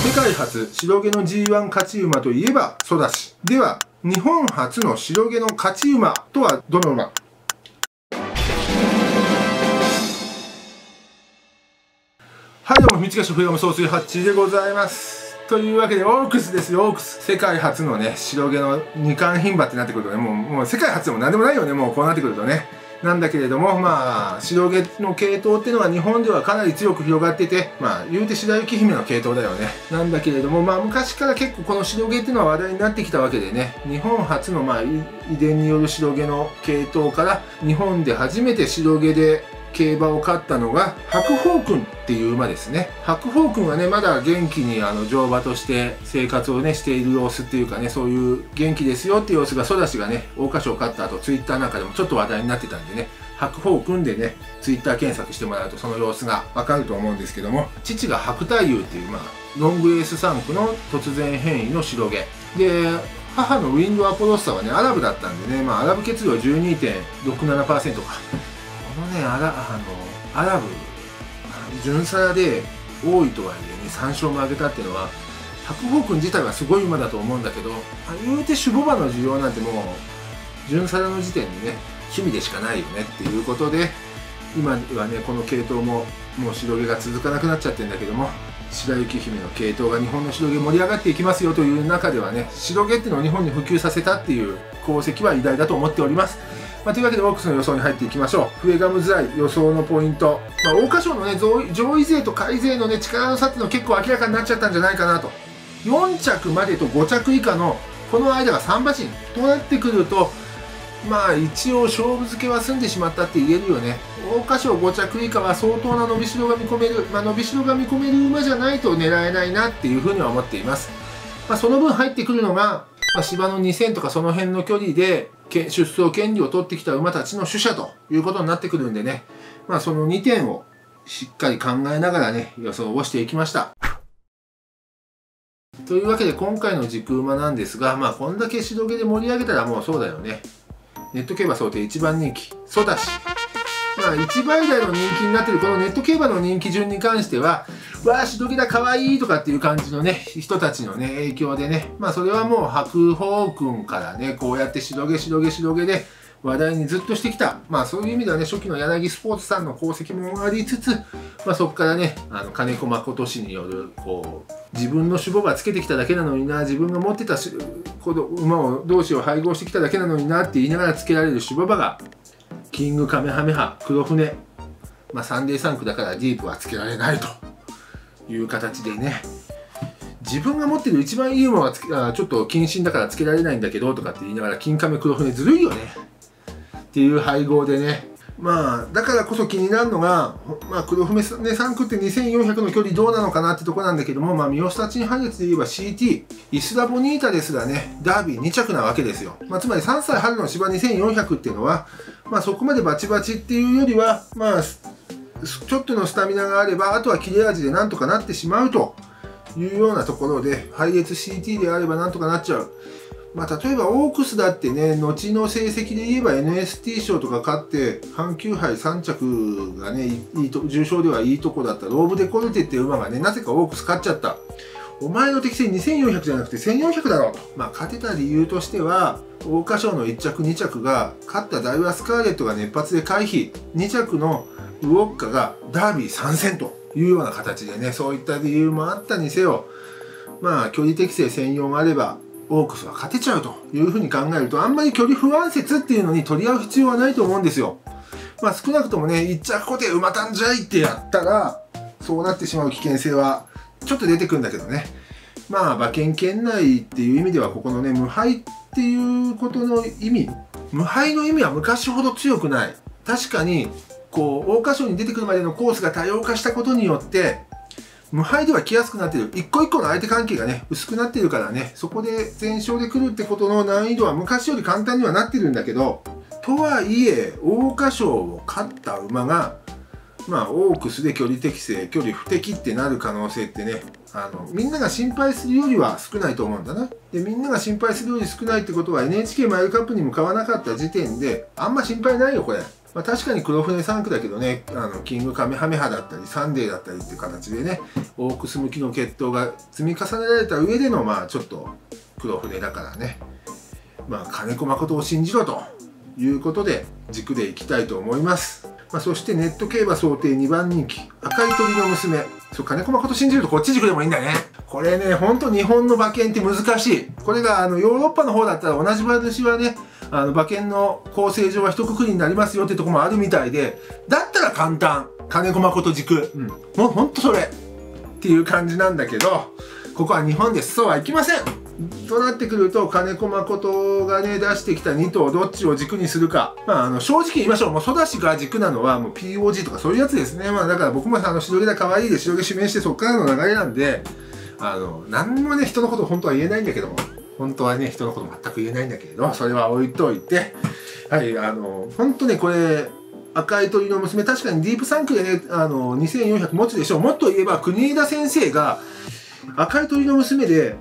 世界初白毛の G1 勝ち馬といえばソダシ。では、日本初の白毛の勝ち馬とはどの馬？はい、どうも、三ヶ所冬山総帥ハッチーでございます。というわけで、オークスですよ、オークス。世界初のね、白毛の二冠牝馬ってなってくるとね、もう世界初でも何でもないよね、もうこうなってくるとね。なんだけれども、まあ、白毛の系統っていうのは日本ではかなり強く広がってて、まあ、言うて白雪姫の系統だよね。なんだけれども、まあ、昔から結構この白毛っていうのは話題になってきたわけでね、日本初のまあ、遺伝による白毛の系統から、日本で初めて白毛で競馬を勝ったのが白鵬くんっていう馬ですね。白鵬くんはね、まだ元気に乗馬として生活をねしている様子っていうかね、そういう元気ですよっていう様子がソダシがね桜花賞を勝った後ツイッターなんかでもちょっと話題になってたんでね、白鵬くんでねツイッター検索してもらうとその様子がわかると思うんですけども、父が白太夫っていうまあロングエース3区の突然変異の白毛で、母のウィンドアポロッサはねアラブだったんでね、まあアラブ血量 12.67% か。このね、アラブ、純サラで多いとはいえね、3勝も挙げたっていうのは、白鵬くん自体はすごい馬だと思うんだけど、言うて種牡馬の需要なんてもう、純サラの時点でね、趣味でしかないよねっていうことで、今はね、この系統も、もう白毛が続かなくなっちゃってるんだけども、白雪姫の系統が日本の白毛盛り上がっていきますよという中ではね、白毛っていうのを日本に普及させたっていう功績は偉大だと思っております。というわけでオークスの予想に入っていきましょう。笛ガムズアイ予想のポイント、桜花賞のね上位勢と下位勢のね力の差っていうの結構明らかになっちゃったんじゃないかなと。4着までと5着以下のこの間が3馬身となってくると、まあ一応勝負付けは済んでしまったって言えるよね。桜花賞5着以下は相当な伸びしろが見込める、伸びしろが見込める馬じゃないと狙えないなっていうふうには思っています。その分入ってくるのが、芝の2000とかその辺の距離で出走権利を取ってきた馬たちの主者ということになってくるんでね、その2点をしっかり考えながらね予想をしていきました。というわけで今回の軸馬なんですが、こんだけ白毛で盛り上げたらもうそうだよね。ネット競馬想定1番人気ソダシ、1倍台の人気になっているこのネット競馬の人気順に関しては、わあ白毛だかわいいとかっていう感じのね人たちのね影響でね、それはもう白鵬くんからねこうやって白毛で話題にずっとしてきた、そういう意味ではね初期の柳スポーツさんの功績もありつつ、そこからね金子誠氏によるこう自分の種牡馬つけてきただけなのにな、自分が持ってた馬を同士を配合してきただけなのになって言いながらつけられる種牡馬がキングカメハメハ黒船、サンデー3区だからディープはつけられないという形でね、自分が持ってる一番いい馬はちょっと謹慎だからつけられないんだけどとかって言いながら金カメ黒船ずるいよねっていう配合でね、だからこそ気になるのが、黒船3区って2400の距離どうなのかなってとこなんだけども、三好達に配列で言えば CT イスラボニータですらねダービー2着なわけですよ。つまり3歳春の芝2400っていうのは、そこまでバチバチっていうよりはちょっとのスタミナがあればあとは切れ味でなんとかなってしまうというようなところで、配列 CT であればなんとかなっちゃう。例えばオークスだってね、後の成績で言えば NST 賞とか勝って阪急杯3着がね重賞ではいいとこだったローブデコルテっていう馬がねなぜかオークス勝っちゃった。お前の適正2400じゃなくて1400だろうと。勝てた理由としては桜花賞の1着2着が勝ったダイワスカーレットが熱発で回避、2着のウォッカがダービー参戦というような形でね、そういった理由もあったにせよ、距離適正専用があればオークスは勝てちゃうというふうに考えると、あんまり距離不安説っていうのに取り合う必要はないと思うんですよ。少なくともね1着固定馬単じゃいってやったらそうなってしまう危険性はちょっと出てくるんだけどね、馬券圏内っていう意味ではここのね無敗っていうことの意味、無敗の意味は昔ほど強くない。確かにこう桜花賞に出てくるまでのコースが多様化したことによって無敗では来やすくなっている。一個一個の相手関係がね薄くなっているからね、そこで全勝で来るってことの難易度は昔より簡単にはなってるんだけど、とはいえ桜花賞を勝った馬がオークスで距離適正距離不適ってなる可能性ってね、みんなが心配するよりは少ないと思うんだな。でみんなが心配するより少ないってことは NHK マイルカップにも買わなかった時点であんま心配ないよこれ。 まあ、確かに黒船3区だけどね、キングカメハメハだったりサンデーだったりっていう形でね、オークス向きの血統が積み重ねられた上でのまあちょっと黒船だからね、まあ金子誠を信じろということで軸でいきたいと思います。まあ、そしてネット競馬想定2番人気赤い鳥の娘、金子誠信じるとこっち軸でもいいんだね。これね、ほんと日本の馬券って難しい。これがヨーロッパの方だったら同じ馬主はね、馬券の構成上は一括りになりますよってとこもあるみたいで、だったら簡単、金子誠軸、もうほんとそれっていう感じなんだけど、ここは日本です。そうはいきません。となってくると、金子誠がね、出してきた2頭どっちを軸にするか。まあ、正直言いましょう。もう、ソダシが軸なのは、もう POG とかそういうやつですね。まあ、だから僕も白毛だ可愛いで白毛指名してそっからの流れなんで、何もね、人のこと本当は言えないんだけども、本当はね、人のこと全く言えないんだけれど、それは置いといて、はい、本当ね、これ、赤い鳥の娘、確かにディープ3区でね、2400持つでしょう。もっと言えば、国枝先生が、赤い鳥の娘で、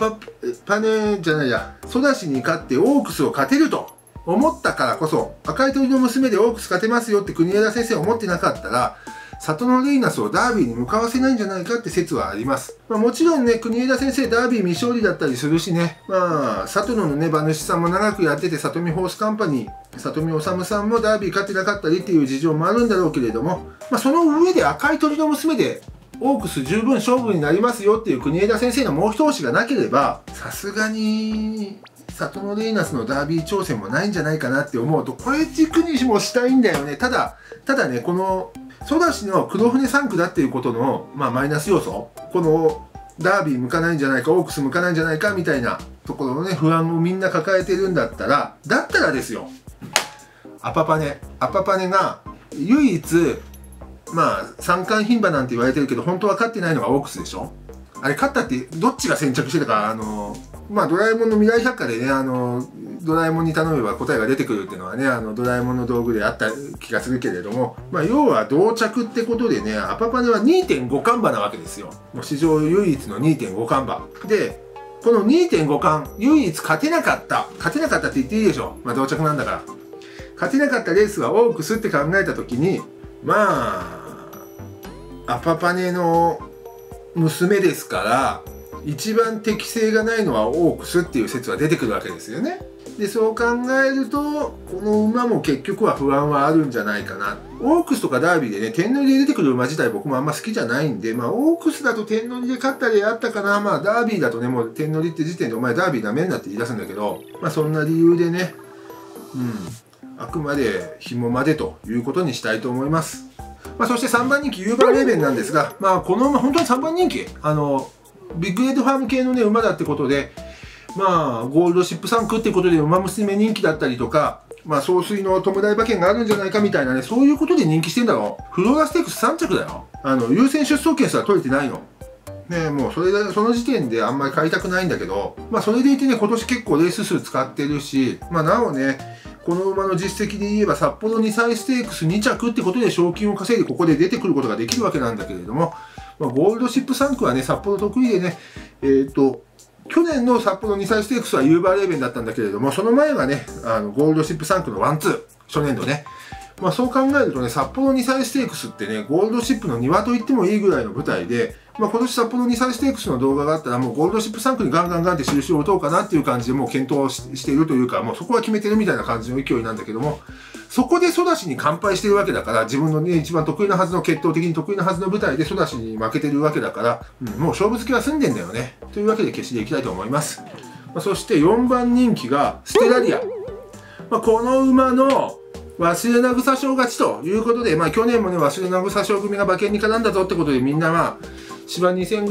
ソダシに勝ってオークスを勝てると思ったからこそ、赤い鳥の娘でオークス勝てますよって国枝先生は思ってなかったら、里のレイナスをダービーに向かわせないんじゃないかって説はあります。まあ、もちろんね、国枝先生ダービー未勝利だったりするしね、まあ、里野のね、馬主さんも長くやってて、里見ホースカンパニー、里見治さんもダービー勝ってなかったりっていう事情もあるんだろうけれども、まあ、その上で赤い鳥の娘で、オークス十分勝負になりますよっていう国枝先生のもう一押しがなければ、さすがに里のレイナスのダービー挑戦もないんじゃないかなって思うと、これ軸にもしたいんだよね。ただね、このソダシの黒船3区だっていうことの、まあ、マイナス要素、このダービー向かないんじゃないか、オークス向かないんじゃないかみたいなところのね、不安をみんな抱えてるんだったらですよ、アパパネが唯一まあ、三冠牝馬なんて言われてるけど、本当は勝ってないのがオークスでしょ。あれ、勝ったって、どっちが先着してたか、まあ、ドラえもんの未来百科でね、ドラえもんに頼めば答えが出てくるっていうのはね、ドラえもんの道具であった気がするけれども、まあ、要は同着ってことでね、アパパネは 2.5 冠馬なわけですよ。もう史上唯一の 2.5 冠馬。で、この 2.5 冠、唯一勝てなかったって言っていいでしょ。まあ、同着なんだから。勝てなかったレースがオークスって考えたときに、まあ、アパパネの娘ですから、一番適性がないのはオークスっていう説は出てくるわけですよね。で、そう考えると、この馬も結局は不安はあるんじゃないかな。オークスとかダービーでね、点乗りで出てくる馬自体僕もあんま好きじゃないんで、まあ、オークスだと点乗りで勝ったりあったかな。まあ、ダービーだとね、もう点乗りって時点でお前ダービーダメになって言い出すんだけど、まあ、そんな理由でね、あくまで紐までということにしたいと思います。まあ、そして3番人気ユーバーレーベンなんですが、まあ、この馬本当に3番人気ビッグレッドファーム系のね馬だってことで、まあゴールドシップ3区ってことで馬娘人気だったりとか、まあ総帥の弔い馬券があるんじゃないかみたいなね、そういうことで人気してんだろう。フローラステークス3着だよ。優先出走権すら取れてないの。ね、もうその時点であんまり買いたくないんだけど、まあそれでいてね、今年結構レース数使ってるし、まあなおね、この馬の実績で言えば札幌2歳ステークス2着ってことで賞金を稼いでここで出てくることができるわけなんだけれども、まあ、ゴールドシップ3区はね、札幌得意でね、去年の札幌2歳ステークスはユーバーレーベンだったんだけれども、その前がね、ゴールドシップ3区の1、2、初年度ね。まあそう考えるとね、札幌2歳ステークスってね、ゴールドシップの庭と言ってもいいぐらいの舞台で、まあ今年札幌2歳ステークスの動画があったら、もうゴールドシップ3区にガンガンガンって印を打とうかなっていう感じでもう検討しているというか、もうそこは決めてるみたいな感じの勢いなんだけども、そこでソダシに完敗してるわけだから、自分のね、一番得意なはずの、決闘的に得意なはずの舞台でソダシに負けてるわけだから、もう勝負付けは済んでんだよね。というわけで決していきたいと思います。まあ、そして4番人気がステラリア。まあ、この馬の忘れな草賞勝ちということで、まあ去年もね、忘れな草賞組が馬券に絡んだぞってことでみんなまあ、芝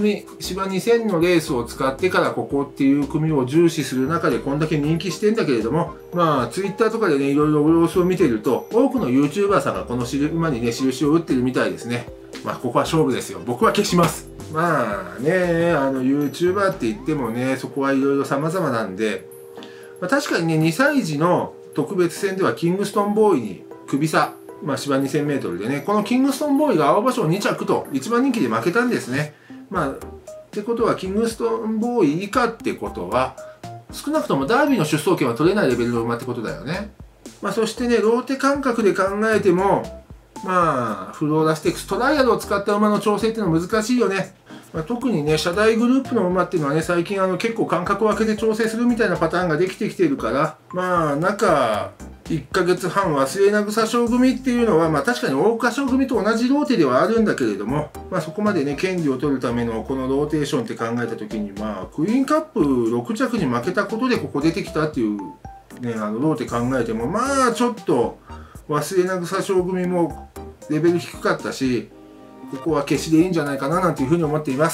2000のレースを使ってからここっていう組を重視する中でこんだけ人気してんだけれども、まあツイッターとかでね、いろいろ様子を見てると、多くの YouTuber さんがこの馬にね、印を打ってるみたいですね。まあここは勝負ですよ。僕は消します。まあね、YouTuber って言ってもね、そこはいろいろ様々なんで、まあ、確かにね、2歳児の特別戦ではキングストンボーイに首差、まあ、芝 2000m でね、このキングストンボーイが青葉賞2着と1番人気で負けたんですね。まあ、ってことはキングストンボーイ以下ってことは、少なくともダービーの出走権は取れないレベルの馬ってことだよね。 そしてね、ローテ感覚で考えても、フローラステークス、トライアルを使った馬の調整っていうのは難しいよね。特にね、社大グループの馬っていうのはね、最近結構間隔を空けて調整するみたいなパターンができてきているから、中1ヶ月半忘れな草賞組っていうのは、確かに桜花賞組と同じローテではあるんだけれども、そこまでね、権利を取るためのこのローテーションって考えた時に、クイーンカップ6着に負けたことでここ出てきたっていう、ね、ローテ考えても、ちょっと忘れな草賞組もレベル低かったし、ここは消しでいいんじゃないかななんていうふうに思っています。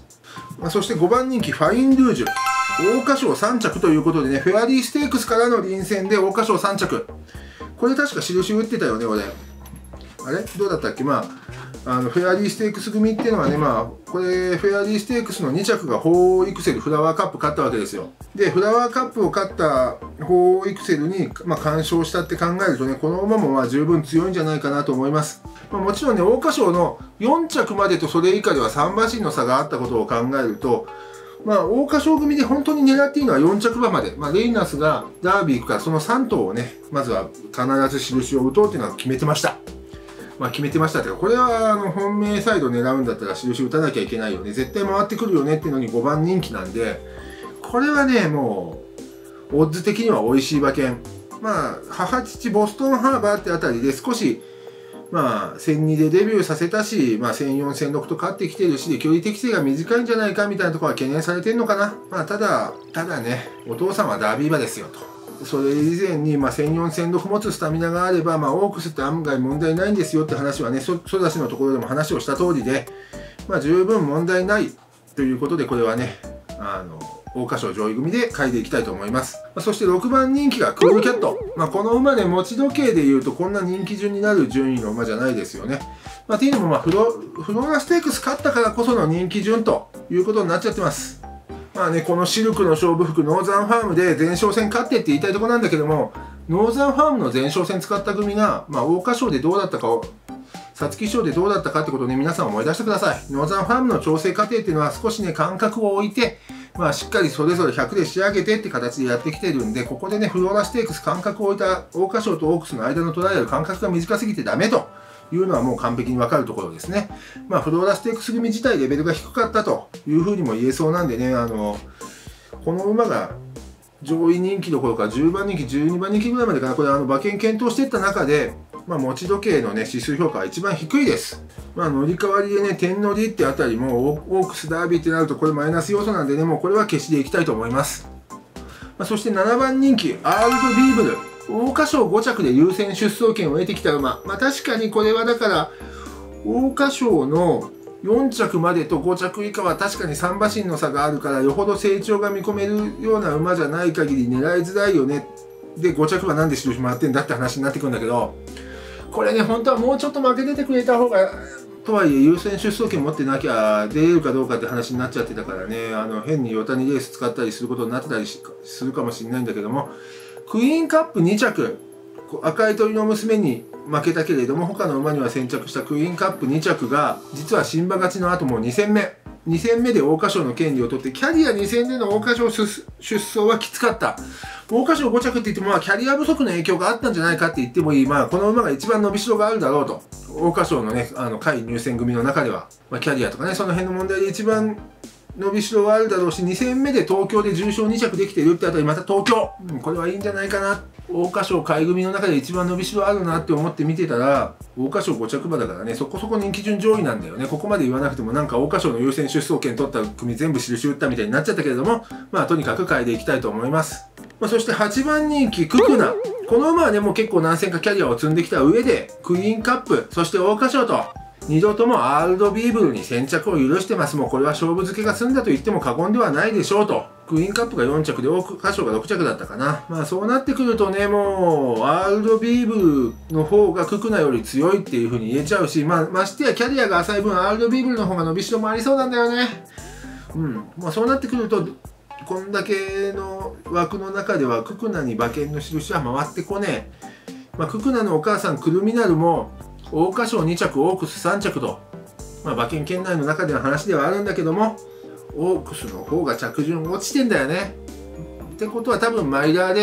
そして5番人気ファインルージュ。桜花賞3着ということでね、フェアリーステークスからの臨戦で桜花賞3着。これ確か印打ってたよね、俺。あれどうだったっけ。フェアリーステークス組っていうのはね、これ、フェアリーステークスの2着がホーイクセル、フラワーカップ勝ったわけですよ。で、フラワーカップを勝ったホーイクセルに、完勝したって考えるとね、この馬も十分強いんじゃないかなと思います。もちろんね、桜花賞の4着までとそれ以下では3馬身の差があったことを考えると、桜花賞組で本当に狙っているのは4着馬まで。レイナスがダービー行くから、その3頭をね、まずは必ず印を打とうというのは決めてました。決めてましたっていうか、これは本命サイド狙うんだったら印打たなきゃいけないよね。絶対回ってくるよねっていうのに5番人気なんで、これはね、もう、オッズ的には美味しい馬券。母父ボストンハーバーってあたりで少し、1002でデビューさせたし、1004、1006と勝ってきてるし、で距離適性が短いんじゃないかみたいなところは懸念されてるのかな。ただね、お父さんはダービー馬ですよと。それ以前に、1004、1006持つスタミナがあれば、オークスって案外問題ないんですよって話はね、ソダシのところでも話をした通りで、十分問題ないということで、これはね、桜花賞上位組で買いでいきたいと思います。そして6番人気がクールキャット。この馬ね、持ち時計でいうとこんな人気順になる順位の馬じゃないですよね。っていうのも、フローラステークス勝ったからこその人気順ということになっちゃってます。このシルクの勝負服ノーザンファームで前哨戦勝ってって言いたいところなんだけども、ノーザンファームの前哨戦使った組が、桜花賞でどうだったかを、皐月賞でどうだったかってことをね、皆さん思い出してください。ノーザンファームの調整過程っていうのは少しね、間隔を置いて、しっかりそれぞれ100で仕上げてって形でやってきてるんで、ここでね、フローラステークス間隔を置いた桜花賞とオークスの間のトライアル間隔が短すぎてダメというのはもう完璧にわかるところですね。フローラステークス組自体レベルが低かったというふうにも言えそうなんでね、この馬が上位人気どころか10番人気、12番人気ぐらいまでかな、これ馬券検討していった中で、持ち時計のね、指数評価は一番低いです。乗り換わりでね、点乗りってあたりも、オークスダービーってなるとこれマイナス要素なんでね、もうこれは消しでいきたいと思います。そして7番人気、アールドビーブル。桜花賞5着で優先出走権を得てきた馬。確かにこれはだから、桜花賞の4着までと5着以下は確かに3馬身の差があるから、よほど成長が見込めるような馬じゃない限り狙いづらいよね。で、5着はなんで印回ってんだって話になってくるんだけど、これね、本当はもうちょっと負けててくれた方が、とはいえ優先出走権持ってなきゃ出れるかどうかって話になっちゃってたからね、変にヨタニレース使ったりすることになってたりするかもしれないんだけども、クイーンカップ2着、赤い鳥の娘に負けたけれども、他の馬には先着したクイーンカップ2着が、実は新馬勝ちの後も2戦目。2戦目で桜花賞の権利を取って、キャリア2戦での桜花賞出走はきつかった。桜花賞5着って言っても、キャリア不足の影響があったんじゃないかって言ってもいい。この馬が一番伸びしろがあるだろうと。桜花賞のね、下位入選組の中では、キャリアとかね、その辺の問題で一番伸びしろはあるだろうし、2戦目で東京で重賞2着できてるってあたり、また東京、これはいいんじゃないかな。桜花賞下位組の中で一番伸びしろあるなって思って見てたら、桜花賞5着馬だからね、そこそこ人気順上位なんだよね。ここまで言わなくても、なんか桜花賞の優先出走権取った組全部印打ったみたいになっちゃったけれども、とにかく買いでいきたいと思います。そして8番人気、ククナ。この馬はね、もう結構何戦かキャリアを積んできた上で、クイーンカップ、そして桜花賞と、2度ともアールドビーブルに先着を許してます。もうこれは勝負付けが済んだと言っても過言ではないでしょうと。クイーンカップが4着で桜花賞が6着だったかな。そうなってくるとね、もうアールドビーブルの方がククナより強いっていう風に言えちゃうし、ましてやキャリアが浅い分アールドビーブルの方が伸びしろもありそうなんだよね。そうなってくると、こんだけの枠の中ではククナに馬券の印は回ってこねえ。ククナのお母さんクルミナルも桜花賞2着、オークス3着と、馬券圏内の中での話ではあるんだけども、オークスの方が着順落ちてんだよね。ってことは多分マイラーで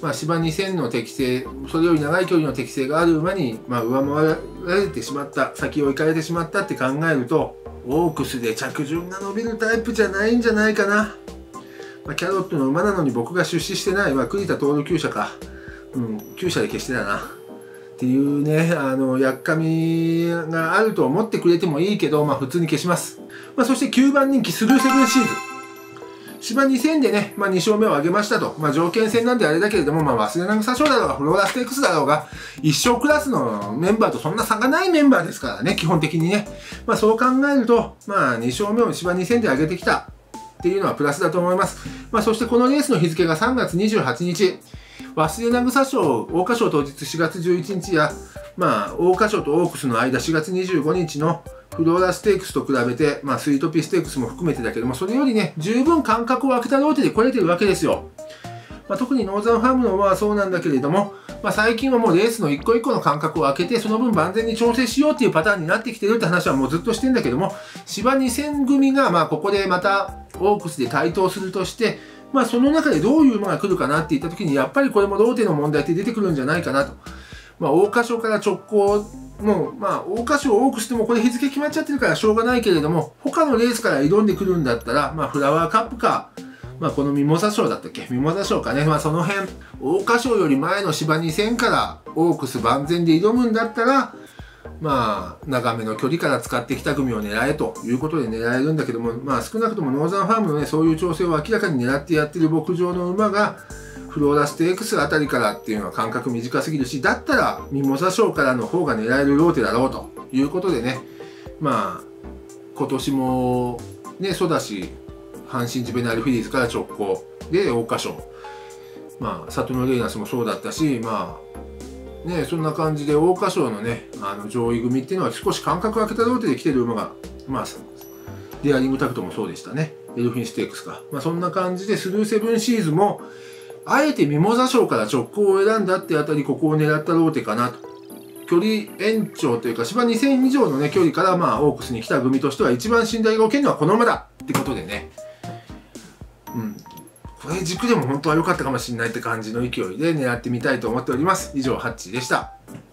芝2000の適性、それより長い距離の適性がある馬に、上回られてしまった、先を行かれてしまったって考えると、オークスで着順が伸びるタイプじゃないんじゃないかな。キャロットの馬なのに僕が出資してない、栗田徹厩舎か。厩舎で消してたな。っていうね、やっかみがあると思ってくれてもいいけど、普通に消します。そして9番人気スルーセブンシーズ。芝2000でね、2勝目を挙げましたと。条件戦なんであれだけれども、忘れなぐさ賞だろうが、フローラステークスだろうが、一勝クラスのメンバーとそんな差がないメンバーですからね、基本的にね。そう考えると、2勝目を芝2000で挙げてきたっていうのはプラスだと思います。そしてこのレースの日付が3月28日。忘れなぐさ賞、桜花賞当日4月11日や、桜花賞とオークスの間4月25日のフローラステークスと比べて、スイートピーステークスも含めてだけども、それよりね、十分間隔を空けたローテで来れてるわけですよ。特にノーザンファームの馬はそうなんだけれども、最近はもうレースの一個一個の間隔を空けて、その分万全に調整しようっていうパターンになってきてるって話はもうずっとしてんだけども、芝2000組がここでまたオークスで台頭するとして、その中でどういう馬が来るかなっていった時に、やっぱりこれもローテの問題って出てくるんじゃないかなと。桜花賞から直行も桜花賞オークスでもこれ日付決まっちゃってるからしょうがないけれども、他のレースから挑んでくるんだったら、フラワーカップか、このミモザ賞だったっけ、ミモザ賞かね、その辺、桜花賞より前の芝2000からオークス万全で挑むんだったら、長めの距離から使ってきた組を狙えということで狙えるんだけども、少なくともノーザンファームのね、そういう調整を明らかに狙ってやってる牧場の馬が、フローラステークスあたりからっていうのは間隔短すぎるし、だったらミモザ賞からの方が狙えるローテだろうということでね、今年もね、ソダシ、阪神ジュベナルフィリーズから直行で桜花賞、サトノレイナスもそうだったし、そんな感じで桜花賞のね、上位組っていうのは少し間隔を空けたローテで来てる馬が、デアリングタクトもそうでしたね。エルフィンステークスか。そんな感じで、スルーセブンシーズも、あえてミモザ賞から直行を選んだってあたり、ここを狙ったローテかなと。距離延長というか、芝2000以上のね、距離からオークスに来た組としては一番信頼が置けるのはこの馬だってことでね。これ軸でも本当は良かったかもしれないって感じの勢いで狙ってみたいと思っております。以上、ハッチーでした。